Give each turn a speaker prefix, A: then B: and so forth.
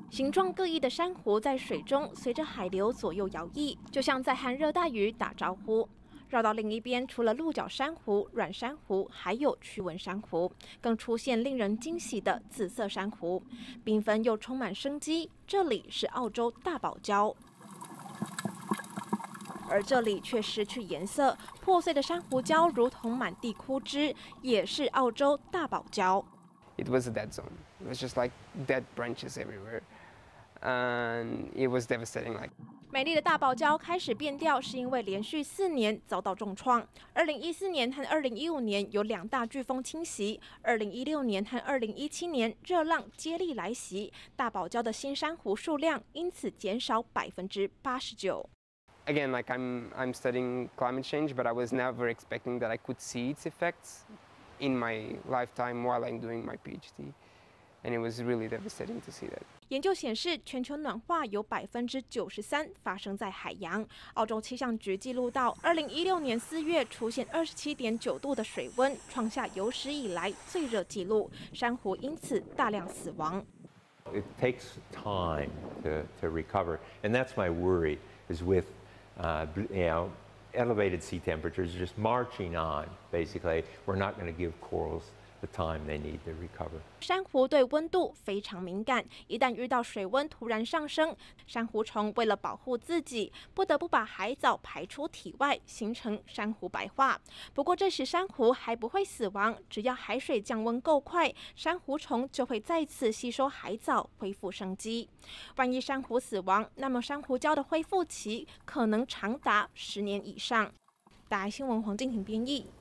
A: 形状各异的珊瑚在水中随着海流左右摇曳，就像在和热带鱼打招呼。绕到另一边，除了鹿角珊瑚、软珊瑚，还有曲纹珊瑚，更出现令人惊喜的紫色珊瑚，缤纷又充满生机。这里是澳洲大堡礁，而这里却失去颜色，破碎的珊瑚礁如同满地枯枝，也是澳洲大堡礁。
B: It was a dead zone. It was just like dead branches everywhere. And it was devastating.
A: 美丽的大堡礁开始变调，是因为连续4年遭到重创。2014年和2015年有2大飓风侵袭，2016年和2017年热浪接力来袭，大堡礁的新珊瑚数量因此减少89%。
B: Again, I'm studying climate change, but I was never expecting that I could see its effects in my lifetime while I'm doing my PhD. And it was really devastating to see that.
A: 研究显示，全球暖化有93%发生在海洋。澳洲气象局记录到，2016年4月出现27.9度的水温，创下有史以来最热纪录，珊瑚因此大量死亡。
C: It takes time to recover, and that's my worry. Is with elevated sea temperatures just marching on. Basically, we're not going to give corals the time they need to recover.
A: 珊瑚对温度非常敏感，一旦遇到水温突然上升，珊瑚虫为了保护自己，不得不把海藻排出体外，形成珊瑚白化。不过这时珊瑚还不会死亡，只要海水降温够快，珊瑚虫就会再次吸收海藻，恢复生机。万一珊瑚死亡，那么珊瑚礁的恢复期可能长达10年以上。大爱新闻黄静婷编译。